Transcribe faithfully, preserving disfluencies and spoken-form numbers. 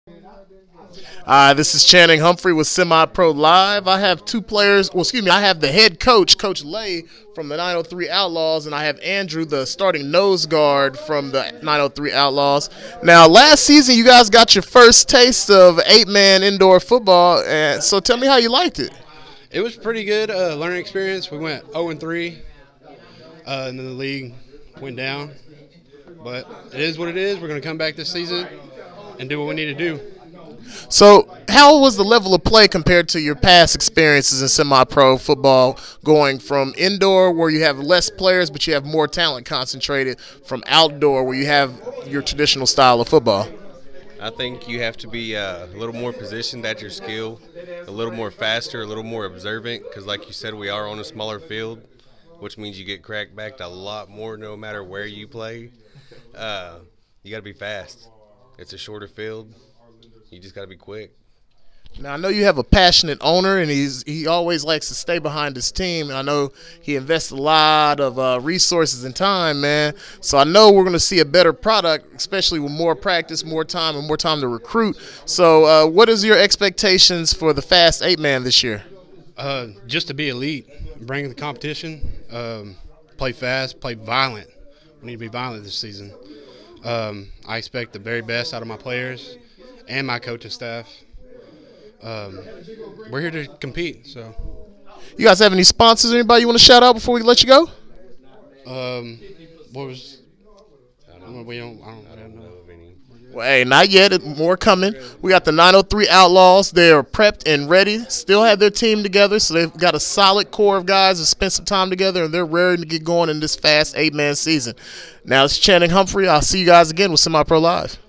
Uh, this is Channing Humphrey with Semi Pro Live. I have two players. Well, excuse me. I have the head coach, Coach Lay, from the nine oh three Outlaws, and I have Andrew, the starting nose guard from the nine oh three Outlaws. Now, last season, you guys got your first taste of eight-man indoor football, and so tell me how you liked it. It was pretty good uh, learning experience. We went oh and three, uh, and then the league went down. But it is what it is. We're going to come back this season and do what we need to do. So how was the level of play compared to your past experiences in semi-pro football, going from indoor where you have less players but you have more talent concentrated, from outdoor where you have your traditional style of football? I think you have to be uh, a little more positioned at your skill, a little more faster, a little more observant, because like you said, we are on a smaller field, which means you get cracked back a lot more no matter where you play. Uh, you got to be fast. It's a shorter field. You just got to be quick. Now, I know you have a passionate owner, and he's he always likes to stay behind his team, and I know he invests a lot of uh, resources and time, man. So I know we're going to see a better product, especially with more practice, more time, and more time to recruit. So uh, what is your expectations for the Fast eight-man this year? Uh, just to be elite, bring the competition, um, play fast, play violent. We need to be violent this season. Um, I expect the very best out of my players and my coaching staff. Um, we're here to compete. So, you guys have any sponsors? Anybody you want to shout out before we let you go? Um, what was? I don't know. We don't. I don't, I don't know of any. Well, hey, not yet. More coming. We got the nine oh three Outlaws. They are prepped and ready. Still have their team together, so they've got a solid core of guys that spent some time together, and they're ready to get going in this fast eight-man season. Now it's Channing Humphrey. I'll see you guys again with Semi Pro Live.